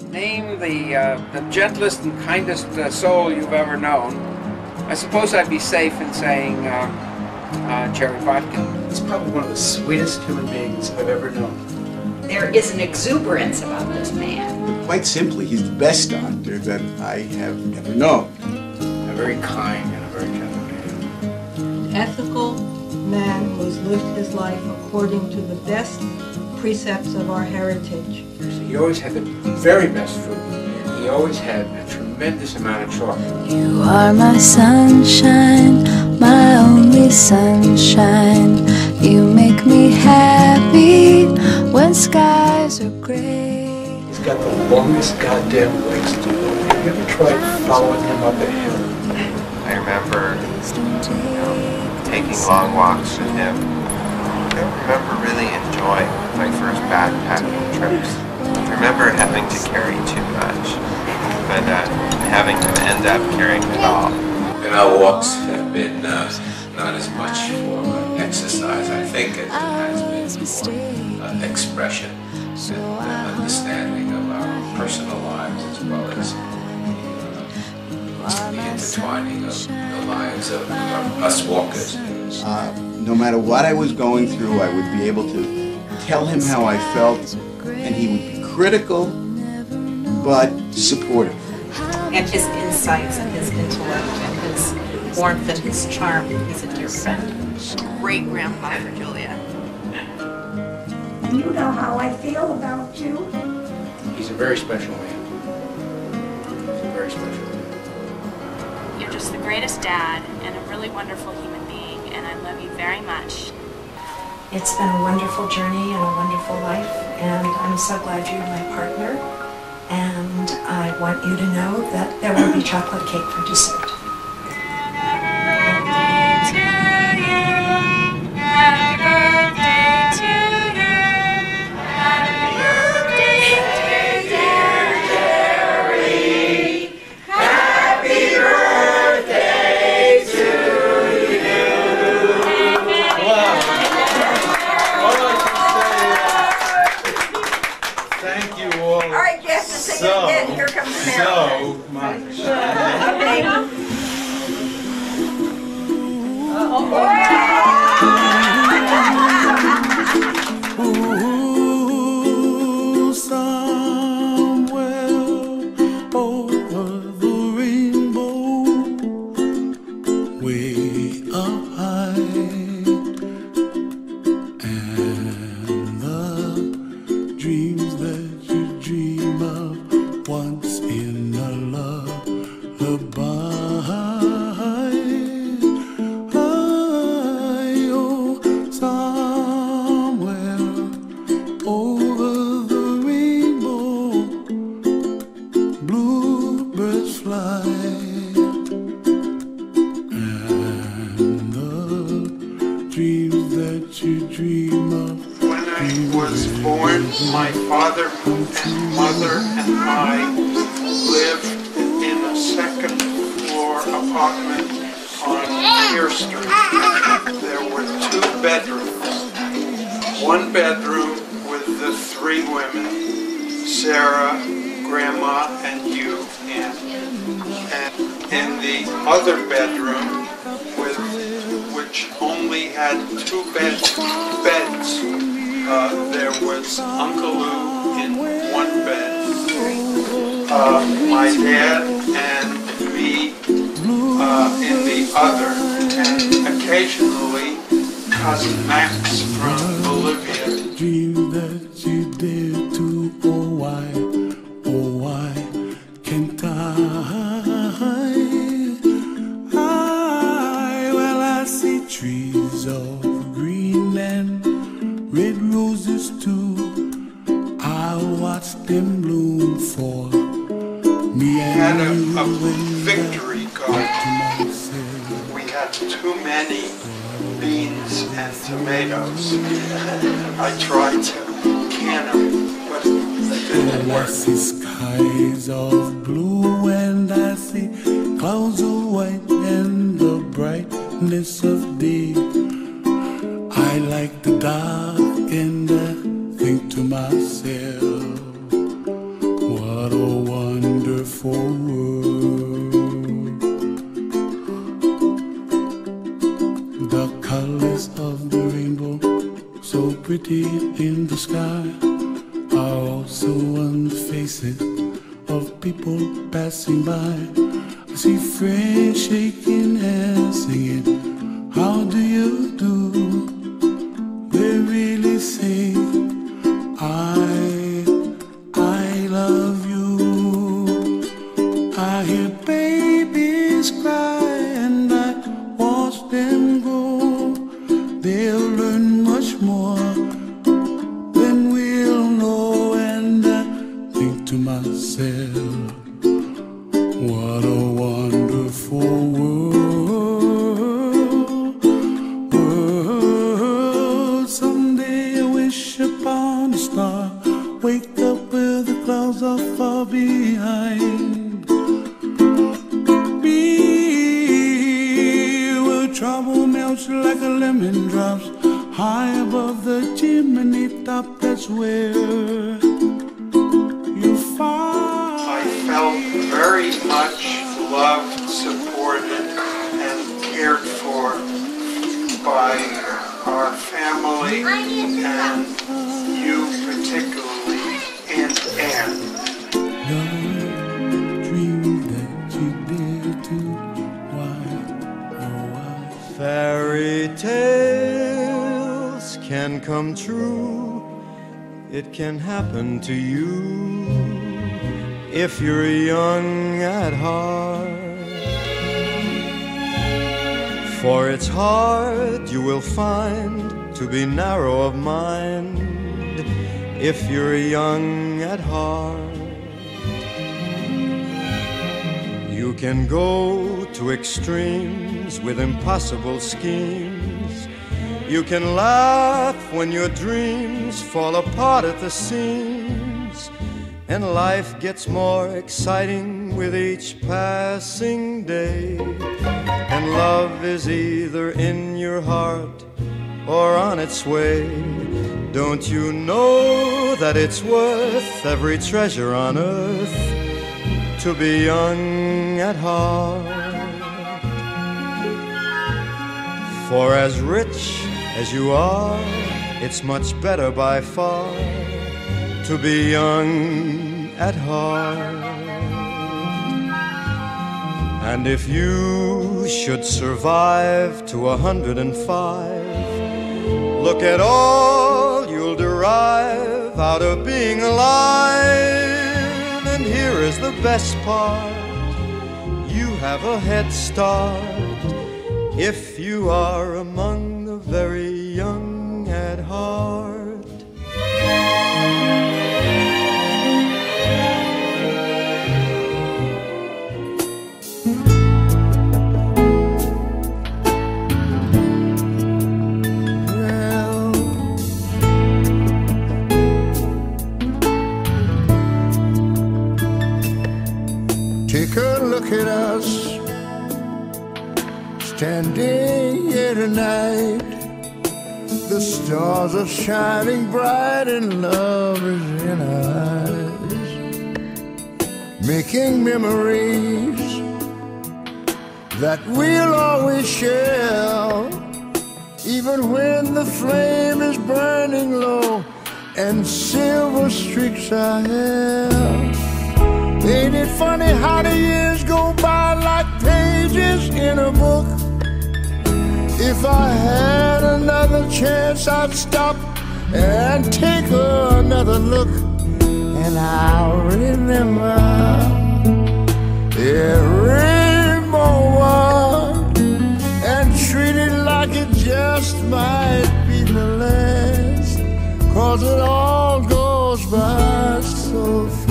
Name the gentlest and kindest soul you've ever known. I suppose I'd be safe in saying Jerry Botkin. He's probably one of the sweetest human beings I've ever known. There is an exuberance about this man. Quite simply, he's the best doctor that I have ever known. A very kind and a very gentle man. An ethical man who has lived his life according to the best precepts of our heritage. He always had the very best food. He always had a tremendous amount of chocolate. You are my sunshine, my only sunshine. You make me happy when skies are gray. He's got the longest goddamn legs to go. Have you ever tried following him up a hill? I remember taking long walks with him. I don't remember really enjoying my first backpacking trips. I remember having to carry too much, but having him end up carrying it all. And our walks have been not as much for exercise, I think, as it has been for expression and understanding of our personal lives as well as the intertwining of the lives of us walkers. No matter what I was going through, I would be able to tell him how I felt, and he would be critical, but supportive. And his insights and his intellect and his warmth and his charm. He's a dear friend. Great grandpa for Julia. You know how I feel about you. He's a very special man. He's a very special man. You're just the greatest dad and a really wonderful human being, and I love you very much. It's been a wonderful journey and a wonderful life, and I'm so glad you're my partner. And I want you to know that there will be chocolate cake for dessert. Here comes the so much. Ooh, somewhere over the rainbow, way up high, and the dreams that you dream of once in a lullaby. Oh, somewhere over the rainbow, bluebirds fly, and the dreams that you dream of. When I was born, my father and mother and I lived in a second floor apartment on Pier Street. There were 2 bedrooms. One bedroom with the 3 women, Sarah, Grandma, and you, and in the other bedroom, which only had 2 beds, there was Uncle Lou in one bed, my dad and me in the other, and occasionally Cousin Max from Bolivia. Dream that you dare to, oh why can't well, I see trees of green and red roses too. I watch them bloom for me. We had a victory garden. We had too many beans and tomatoes. I tried to can them, but it didn't work. I see skies of blue and I see clouds of white and the brightness of day. I like the dark and I think to myself, what a rainbow so pretty in the sky are also on the faces of people passing by. I see friends shaking hands singing, how do you do? They really say, I love you. I hear babies cry and I watch them grow. They'll learn much more than we'll know. And I think to myself, what a wonderful world. Someday I wish upon a star, wake up where the clouds are far behind me, where trouble melts like a lemon drops high above the chimney top. That's where you find. I felt very much loved, supported, and cared for by our family, and you particularly, and Anne. Fairy tales can come true. It can happen to you if you're young at heart. For it's hard, you will find, to be narrow of mind if you're young at heart. You can go to extremes with impossible schemes. You can laugh when your dreams fall apart at the seams, and life gets more exciting with each passing day. And love is either in your heart or on its way. Don't you know that it's worth every treasure on earth to be young at heart? For as rich as you are, it's much better by far to be young at heart. And if you should survive to 105, look at all you'll derive out of being alive. And here is the best part, you have a head start if you are among the very young at heart. Take a look at us, standing here tonight. The stars are shining bright and love is in our eyes, making memories that we'll always share, even when the flame is burning low and silver streaks our hair. Ain't it funny how the years go by like pages in a book? If I had another chance, I'd stop and take another look, and I'll remember every moment and treat it like it just might be the last, 'cause it all goes by so fast.